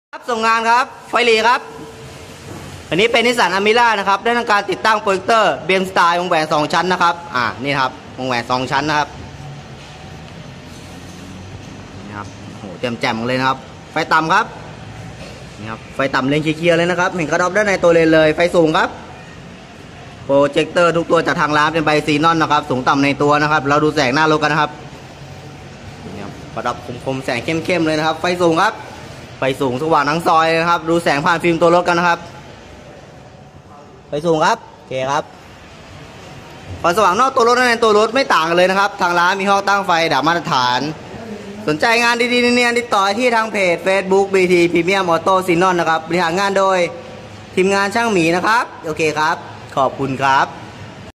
ครับส่งงานครับไฟหลีครับอันนี้เป็นนิสสันอามิล่านะครับได้ทำการติดตั้งโปรเจคเตอร์เบียมสไตล์วงแหวน2ชั้นนะครับนี่ครับวงแหวน2ชั้นนะครับนี่ครับโหแจ่มๆเลยนะครับไฟต่ำครับนี่ครับไฟต่ำเลนเคลียร์เลยนะครับเห็นกระดอบด้านในตัวเลนเลยไฟสูงครับโปรเจคเตอร์ทุกตัวจากทางร้านเป็นใบซีนอนนะครับสูงต่ำในตัวนะครับเราดูแสงหน้ารถกันนะครับนี่ครับกระดอบคมๆแสงเข้มๆเลยนะครับไฟสูงครับไฟสูงสว่างทั้งซอยนะครับดูแสงผ่านฟิล์มตัวรถกันนะครับไฟสูงครับโอเคครับความสว่างนอกตัวรถและในตัวรถไม่ต่างกันเลยนะครับทางร้านมีห้องตั้งไฟดับมาตรฐานสนใจงานดีๆเนียนๆติดต่อที่ทางเพจ Facebook BT Premium Auto Sinon นะครับบริหารงานโดยทีมงานช่างหมีนะครับโอเคครับขอบคุณครับ